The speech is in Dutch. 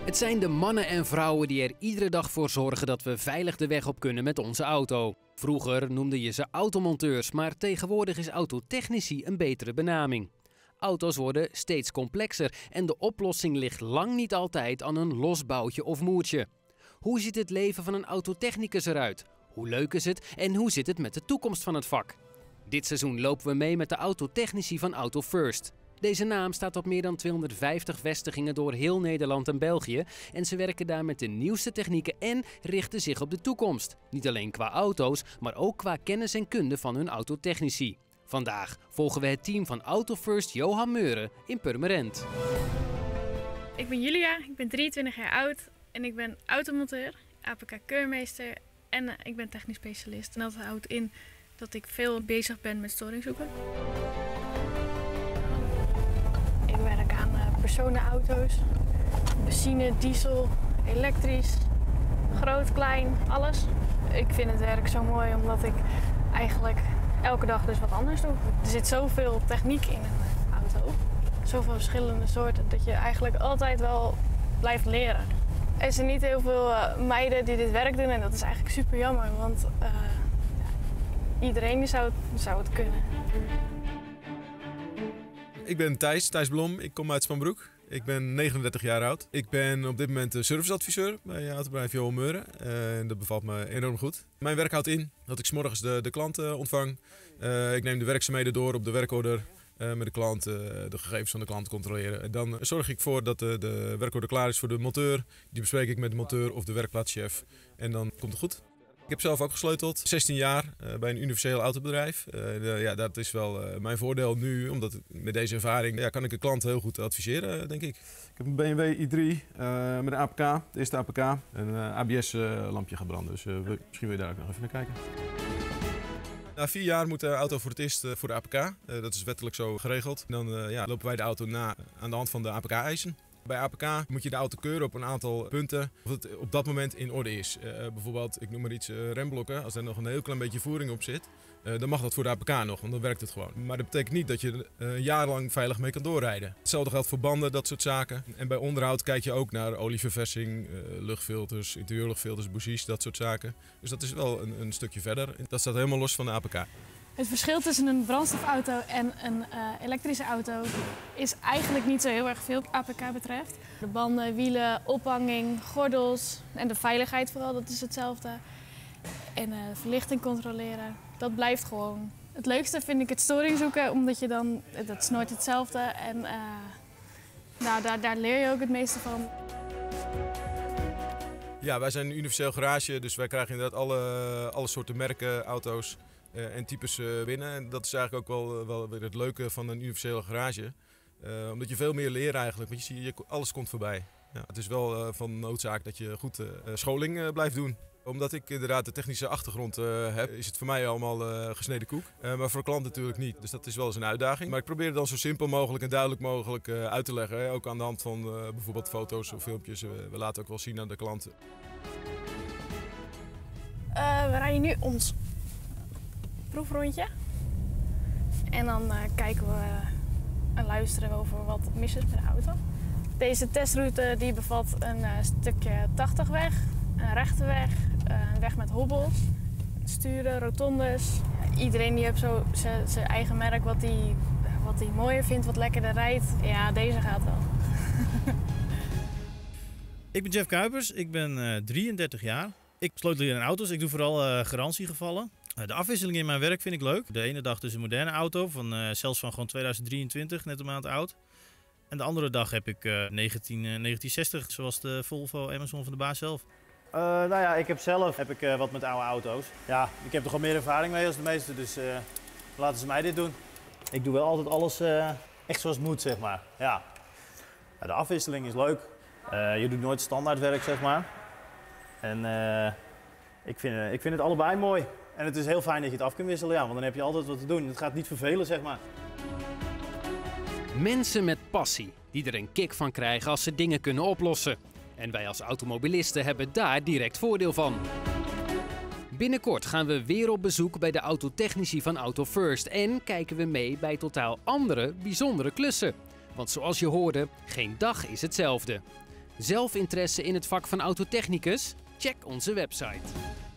Het zijn de mannen en vrouwen die er iedere dag voor zorgen dat we veilig de weg op kunnen met onze auto. Vroeger noemde je ze automonteurs, maar tegenwoordig is autotechnici een betere benaming. Auto's worden steeds complexer en de oplossing ligt lang niet altijd aan een los boutje of moertje. Hoe ziet het leven van een autotechnicus eruit? Hoe leuk is het en hoe zit het met de toekomst van het vak? Dit seizoen lopen we mee met de autotechnici van Auto First. Deze naam staat op meer dan 250 vestigingen door heel Nederland en België en ze werken daar met de nieuwste technieken en richten zich op de toekomst. Niet alleen qua auto's, maar ook qua kennis en kunde van hun autotechnici. Vandaag volgen we het team van Auto First Johan Meuren in Purmerend. Ik ben Julia, ik ben 23 jaar oud en ik ben automonteur, APK-keurmeester en ik ben technisch specialist. En dat houdt in dat ik veel bezig ben met storing zoeken. Ik werk aan personenauto's, benzine, diesel, elektrisch, groot, klein, alles. Ik vind het werk zo mooi omdat ik eigenlijk elke dag dus wat anders doe. Er zit zoveel techniek in een auto, zoveel verschillende soorten, dat je eigenlijk altijd wel blijft leren. Er zijn niet heel veel meiden die dit werk doen en dat is eigenlijk super jammer, want iedereen zou het kunnen. Ik ben Thijs Blom, ik kom uit Spanbroek. Ik ben 39 jaar oud. Ik ben op dit moment serviceadviseur bij autobedrijf Johan Meuren. En dat bevalt me enorm goed. Mijn werk houdt in dat ik 's morgens de klant ontvang. Ik neem de werkzaamheden door op de werkorder met de klant, de gegevens van de klant controleren. En dan zorg ik voor dat de werkorder klaar is voor de monteur. Die bespreek ik met de monteur of de werkplaatschef. En dan komt het goed. Ik heb zelf ook gesleuteld, 16 jaar bij een universeel autobedrijf. Dat is wel mijn voordeel nu, omdat met deze ervaring kan ik de klant heel goed adviseren, denk ik. Ik heb een BMW i3 met een APK, de eerste APK, en een ABS-lampje gaat branden. Dus misschien wil je daar ook nog even naar kijken. Na 4 jaar moet de auto voor het eerst voor de APK. Dat is wettelijk zo geregeld. Dan lopen wij de auto na aan de hand van de APK-eisen. Bij APK moet je de auto keuren op een aantal punten of het op dat moment in orde is. Bijvoorbeeld, ik noem maar iets, remblokken. Als er nog een heel klein beetje voering op zit, dan mag dat voor de APK nog, want dan werkt het gewoon. Maar dat betekent niet dat je jarenlang veilig mee kan doorrijden. Hetzelfde geldt voor banden, dat soort zaken. En bij onderhoud kijk je ook naar olieverversing, luchtfilters, interieurluchtfilters, bougies, dat soort zaken. Dus dat is wel een stukje verder. Dat staat helemaal los van de APK. Het verschil tussen een brandstofauto en een elektrische auto is eigenlijk niet zo heel erg veel wat APK betreft. De banden, wielen, ophanging, gordels en de veiligheid vooral, dat is hetzelfde. En verlichting controleren, dat blijft gewoon. Het leukste vind ik het storing zoeken, omdat je dan, dat is nooit hetzelfde en daar leer je ook het meeste van. Ja, wij zijn een universeel garage, dus wij krijgen inderdaad alle soorten merken, auto's en types binnen. En dat is eigenlijk ook wel weer het leuke van een universele garage. Omdat je veel meer leert eigenlijk, want je ziet, alles komt voorbij. Ja, het is wel van noodzaak dat je goed scholing blijft doen. Omdat ik inderdaad de technische achtergrond heb, is het voor mij allemaal gesneden koek. Maar voor de klant natuurlijk niet, dus dat is wel eens een uitdaging. Maar ik probeer het dan zo simpel mogelijk en duidelijk mogelijk uit te leggen. Ook aan de hand van bijvoorbeeld foto's of filmpjes. We laten ook wel zien aan de klant. We rijden nu ons proefrondje. En dan kijken we en luisteren we over wat mis is met de auto. Deze testruute die bevat een stukje 80-weg, een rechte weg, een weg met hobbels, sturen, rotondes. Iedereen die heeft zo zijn eigen merk wat hij mooier vindt, wat lekkerder rijdt. Ja, deze gaat wel. Ik ben Jeff Kuipers, ik ben 33 jaar. Ik sleutel in auto's, ik doe vooral garantiegevallen. De afwisseling in mijn werk vind ik leuk. De ene dag dus een moderne auto, zelfs van gewoon 2023, net een maand oud. En de andere dag heb ik 1960, zoals de Volvo Amazon van de baas zelf. Ik heb zelf wat met oude auto's. Ja, ik heb er gewoon meer ervaring mee als de meesten, dus laten ze mij dit doen. Ik doe wel altijd alles echt zoals het moet, zeg maar. Ja. De afwisseling is leuk. Je doet nooit standaardwerk, zeg maar. En ik vind het allebei mooi. En het is heel fijn dat je het af kunt wisselen, want dan heb je altijd wat te doen. Het gaat niet vervelen, zeg maar. Mensen met passie, die er een kick van krijgen als ze dingen kunnen oplossen. En wij als automobilisten hebben daar direct voordeel van. Binnenkort gaan we weer op bezoek bij de autotechnici van Auto First en kijken we mee bij totaal andere, bijzondere klussen. Want zoals je hoorde, geen dag is hetzelfde. Zelf interesse in het vak van autotechnicus? Check onze website.